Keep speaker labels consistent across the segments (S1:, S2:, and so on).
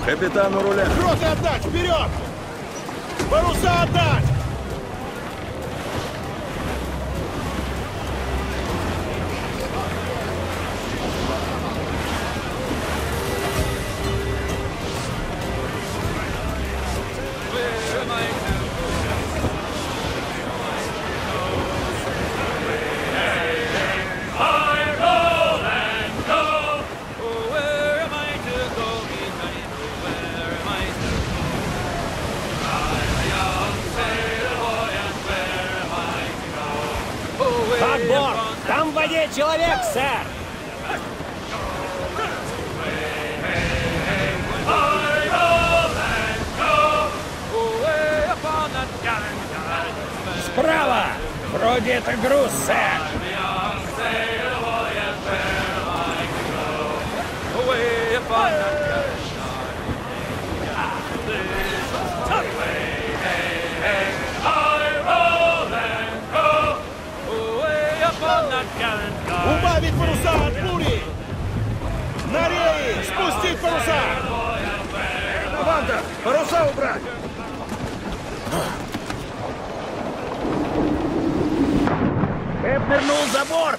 S1: Капитану руля.
S2: Гроты отдать! Вперед! Паруса отдать!
S3: Бак-борт! Там в воде человек, сэр! Справа! Вроде это груз, сэр!
S2: Убавить паруса от бури! На реи! Спустить паруса!
S1: Команда! Паруса убрать!
S3: Кэп нырнул за борт!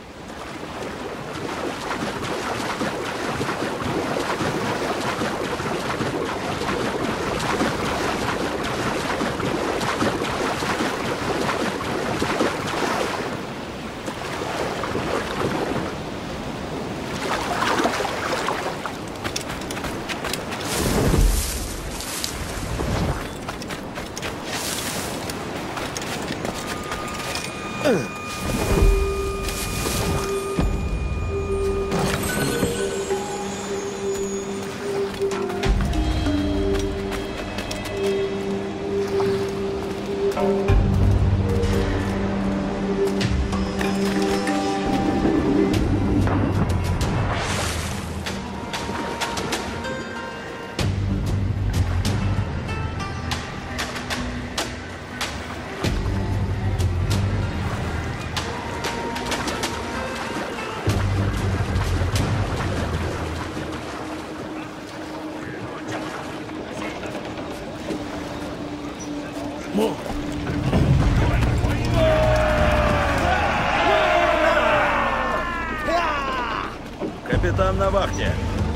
S1: Капитан на вахте.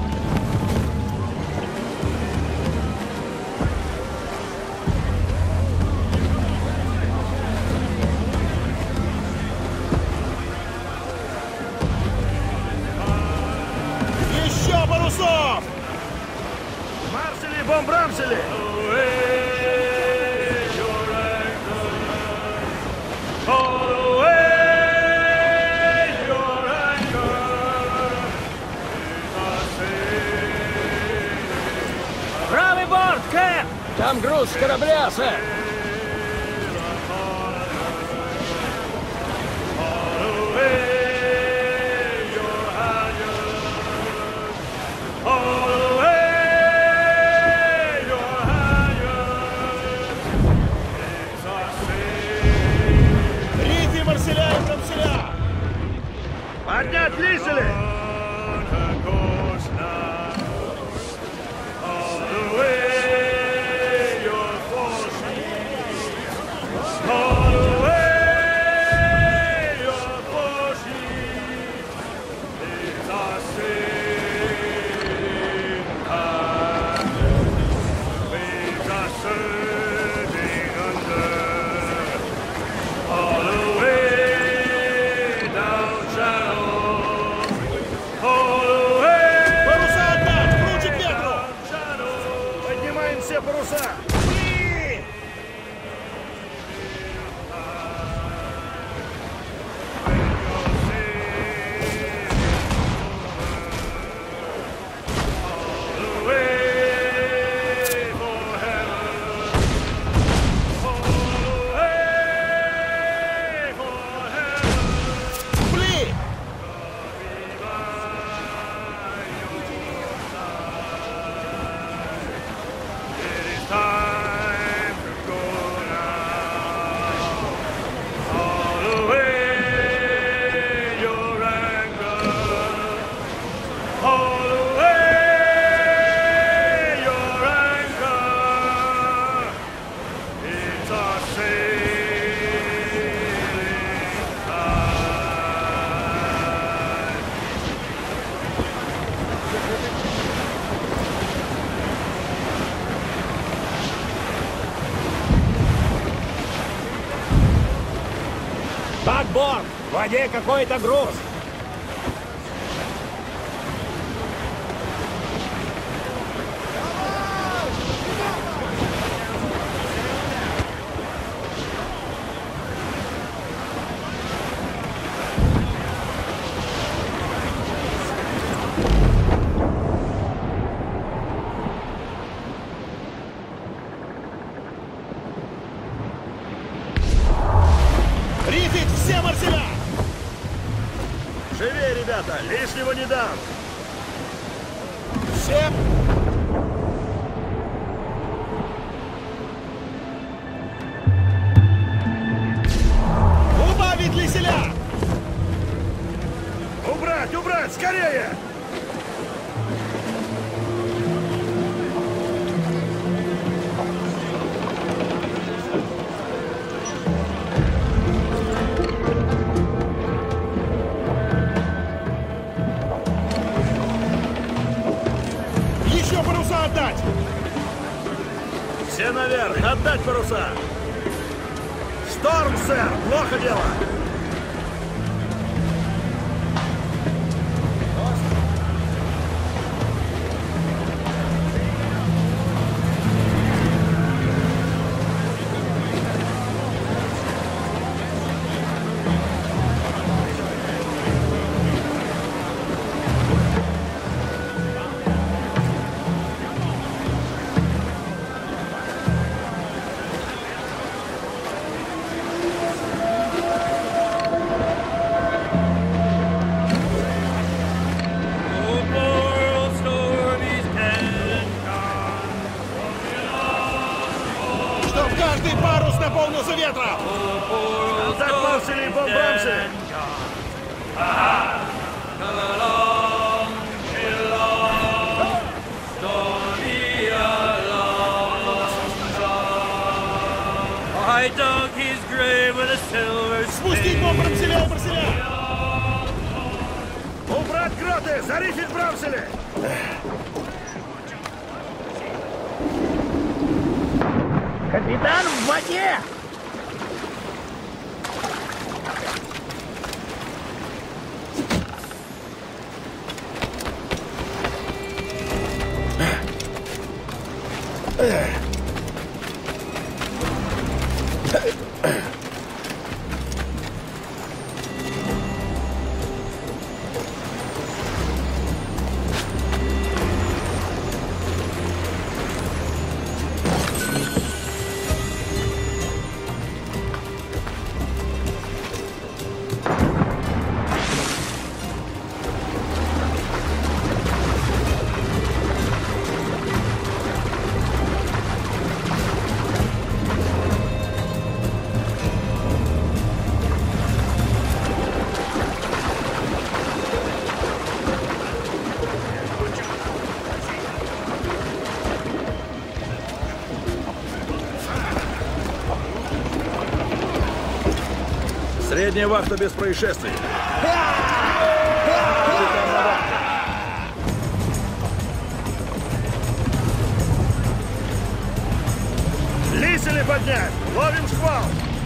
S2: Еще парусов!
S1: Марсели, бомбрамсели!
S3: Правый борт, Кэп! Там груз с корабля, сэр!
S2: Рити, марселя и трамселя!
S1: Поднять лисели!
S2: воде какой-то груз. Рифить все марселя!
S1: Живее, ребята, лишнего не дам.
S2: Все! Убавить лиселя!
S1: Убрать, убрать, скорее!
S2: Еще паруса отдать!
S1: Все наверх, отдать паруса! Шторм, сэр, плохо дело!
S2: Чтоб каждый парус наполнился ветром!
S1: Отдать марсели и бомбрамсы!
S4: I dug his grave with a silver
S2: Спустить бомбрамселя у марселя!
S1: Убрать гроты! Зарифить брамсели!
S3: Капитан в воде!
S1: Средняя вахта без происшествий. Лисели поднять! Ловим шквал!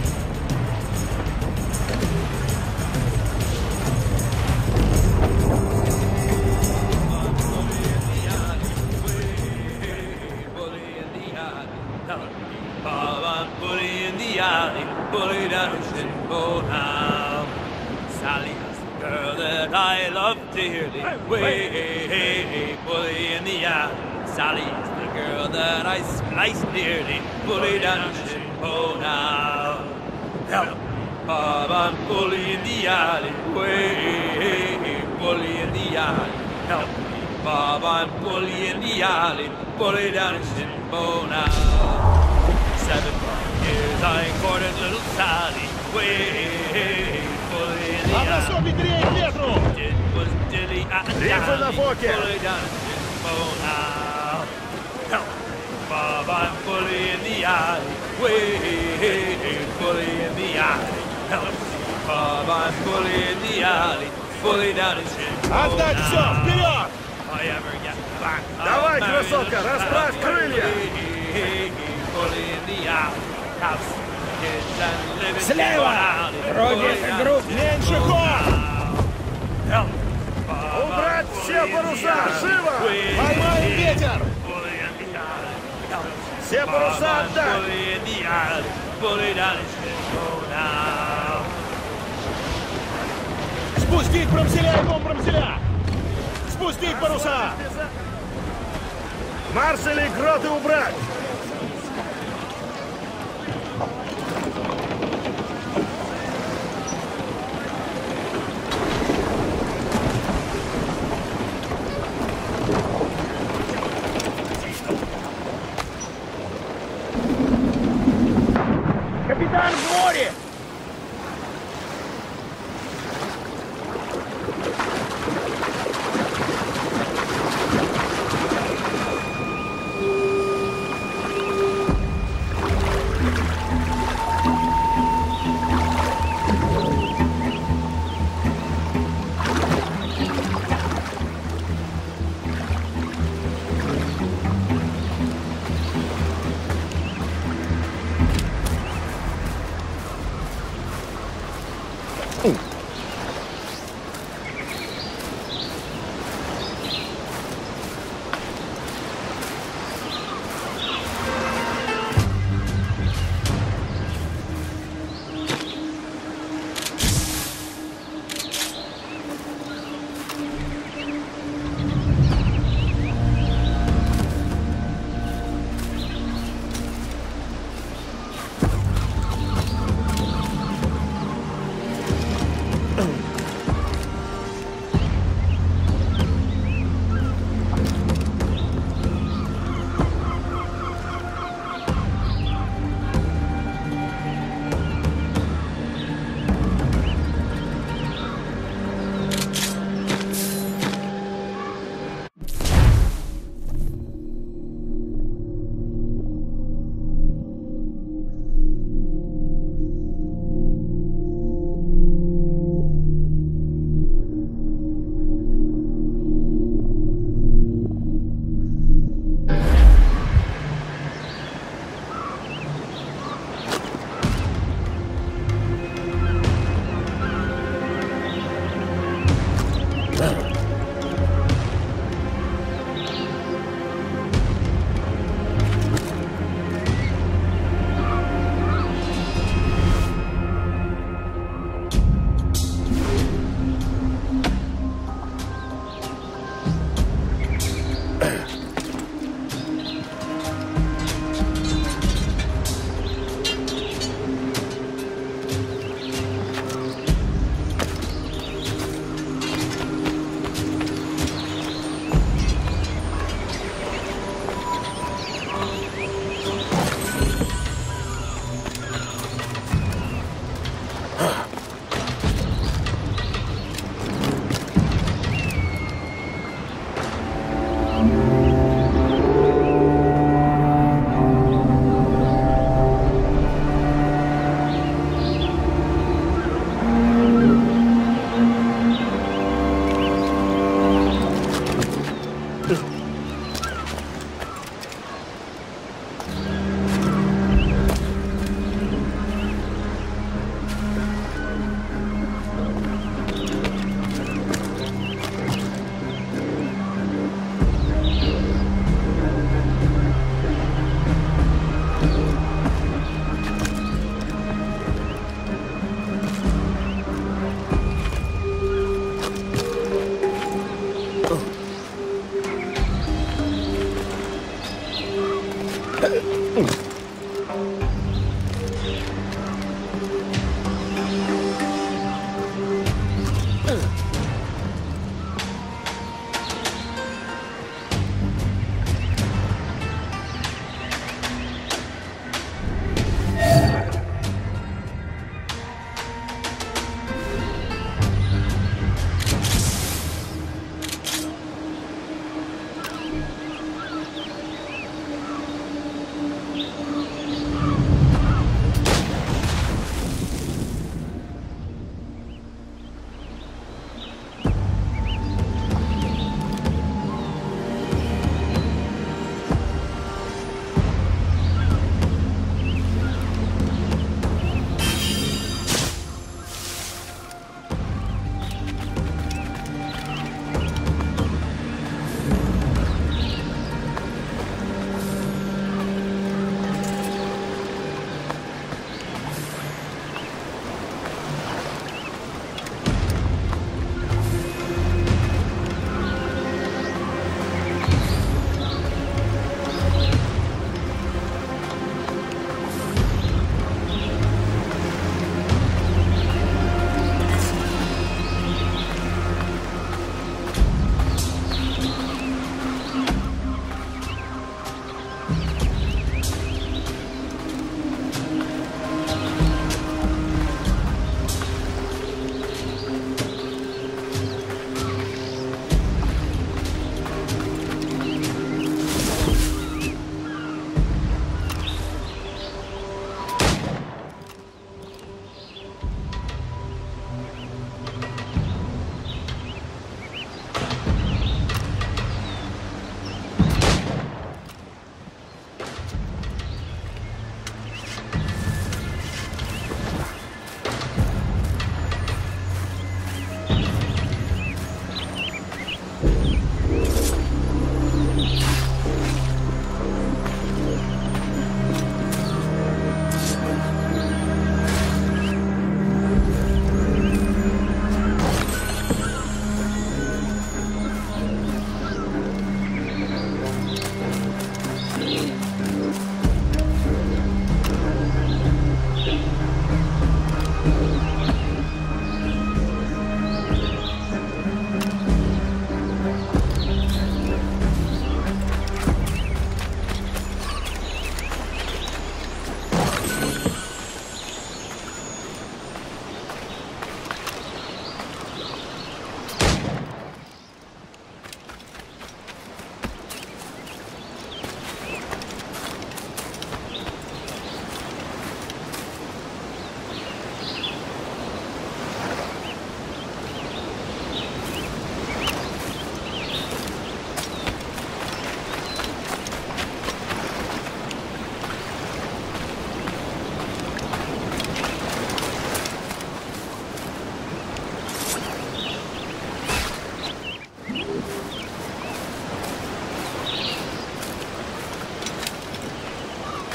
S4: Bully in the alley, bully down Shinbo now. Sally is the girl that I love dearly. Way, bully in the alley. Sally is the girl that I splice dearly. Bully down Shinbo now. Help, Bob, I'm bully in the alley. Way, bully in the alley. Help me, Bob, I'm bully in the alley. Bully down Shinbo now. 7 years I courted little Sally. Way, bully in the alley.
S2: Обособить дрейф ветру!
S4: It was dilly at
S1: Рифы на фоке!
S4: Bully down Shinbo now. Help, Bob, I'm bully in the alley. Way, bully in the alley. Help me, Bob, I'm bully in the alley. Bully down in Shinbo
S2: Отдать все!
S4: now.
S2: Вперед!
S4: If I ever get back,
S1: Давай,
S4: I'll marry
S1: красотка,
S4: the
S1: расправь крылья!
S4: bully in the alley. Have some kids
S3: Слева! Вроде групп.
S2: Меньше ход!
S1: Убрать все паруса! Живо!
S2: Поймаем ветер!
S1: Все паруса отдать!
S2: Спустить промселя и бомб-промселя! Спустить паруса!
S1: Марсели, гроты убрать!
S3: Капитан в море!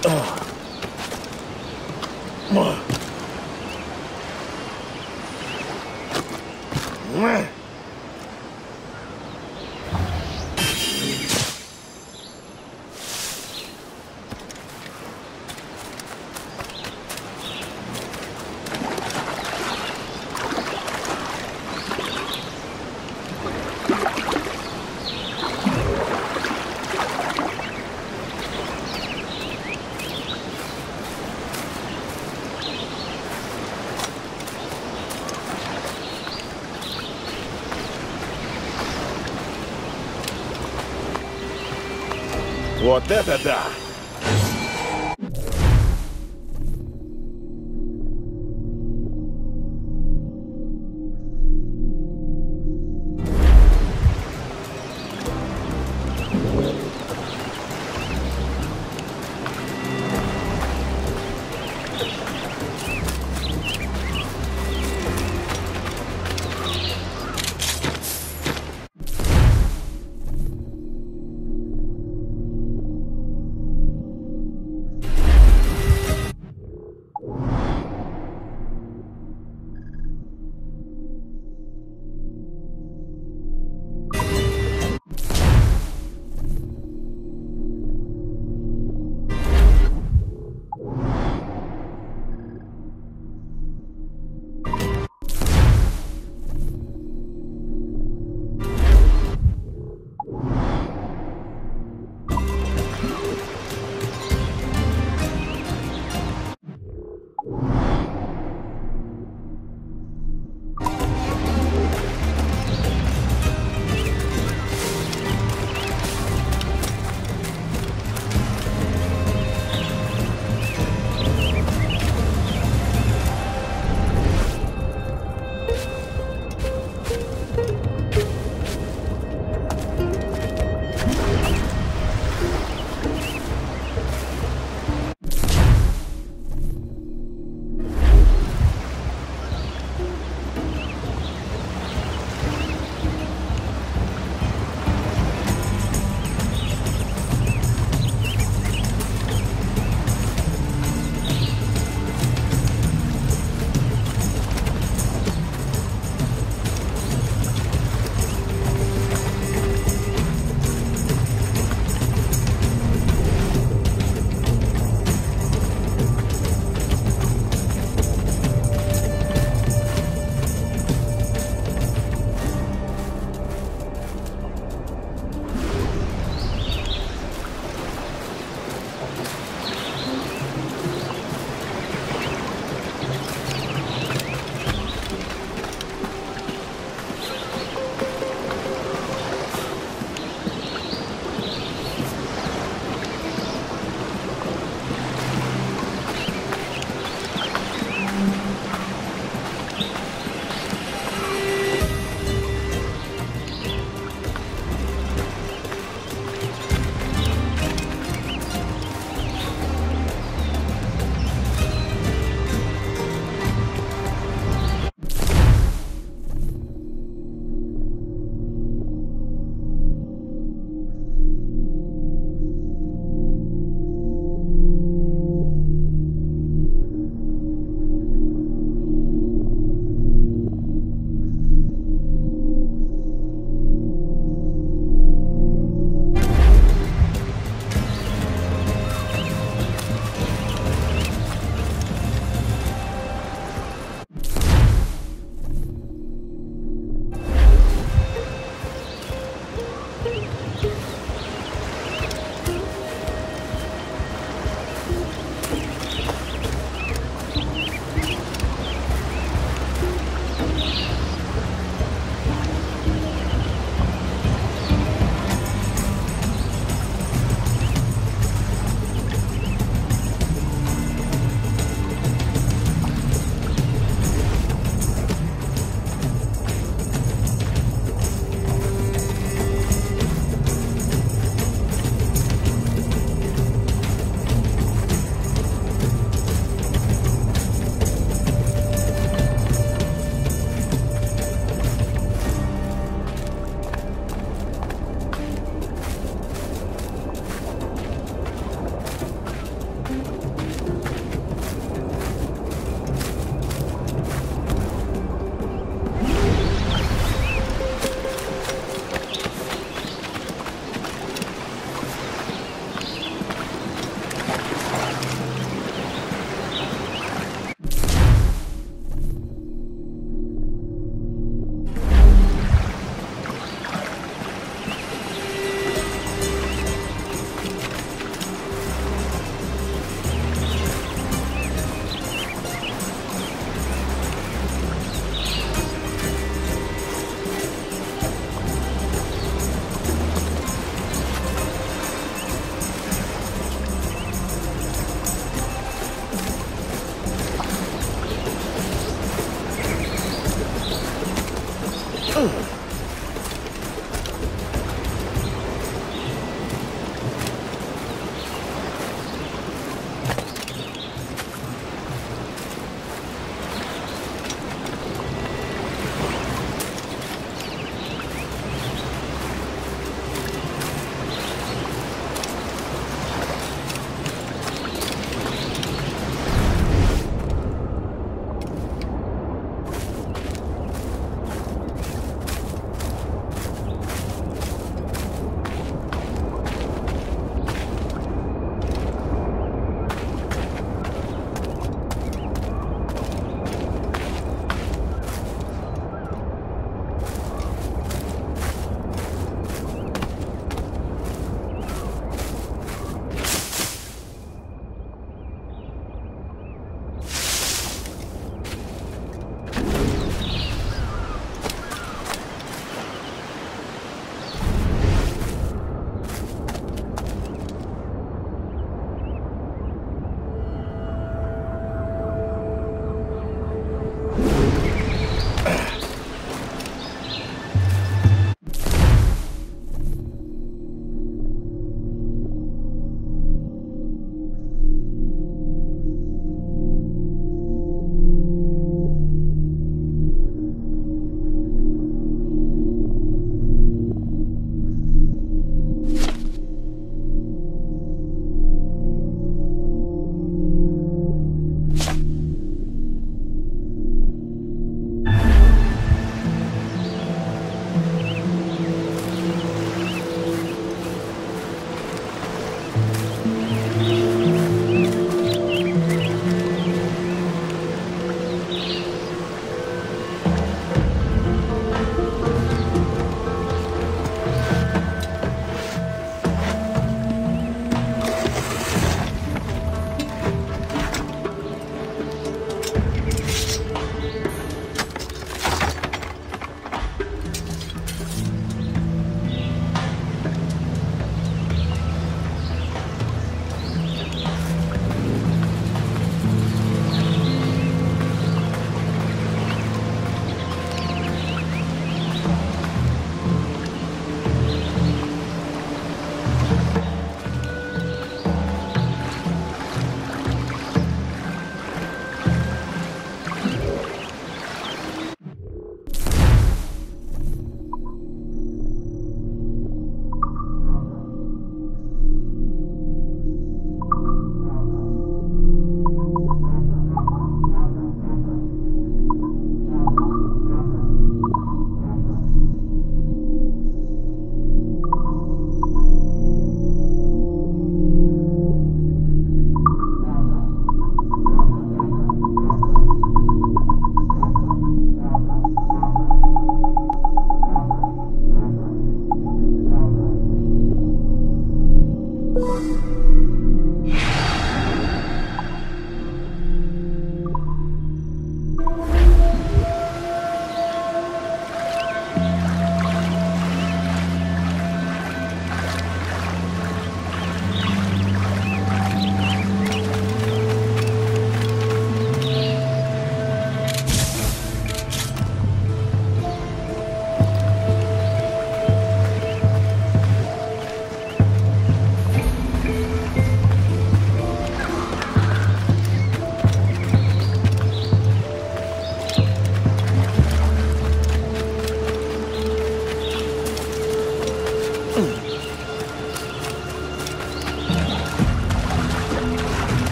S2: Вот это да!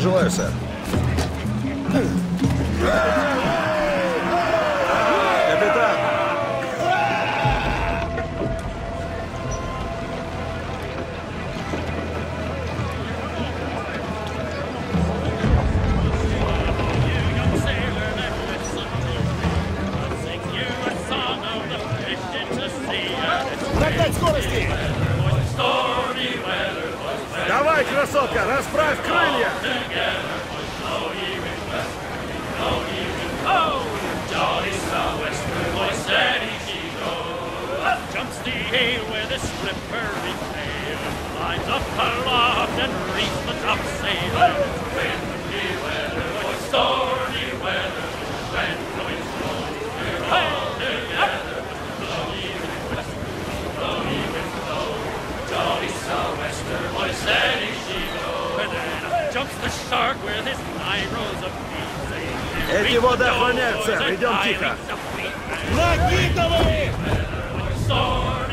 S1: желаю, сэр. Капитан!
S2: Нагнать скорости!
S1: Давай, красотка, расправь крылья!
S5: Jumps the hay with a slippery tail, lines up aloft and reefs the topsail. Windy weather, stormy weather, when the wind's blowing, all together, blowing west, blowing west, blow. Jolly sou'wester, boy, steady she goes. And then jumps the shark with his 9 rows of feet.
S1: Эти воды охраняют, сэр. Идем тихо.
S2: Накидывай!
S5: Stormy